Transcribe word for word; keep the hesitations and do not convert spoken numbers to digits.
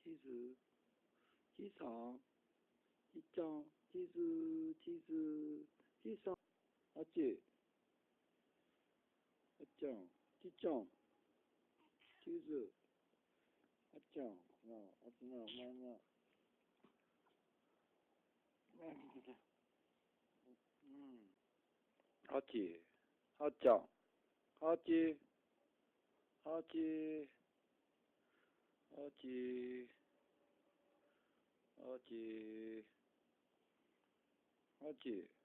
七十、七三、七张、七四、七四、七三、八七、八张、七张、七四、八张、那八那那那，那这个，嗯，八七、八张、八七、八七。八七，八七，八七。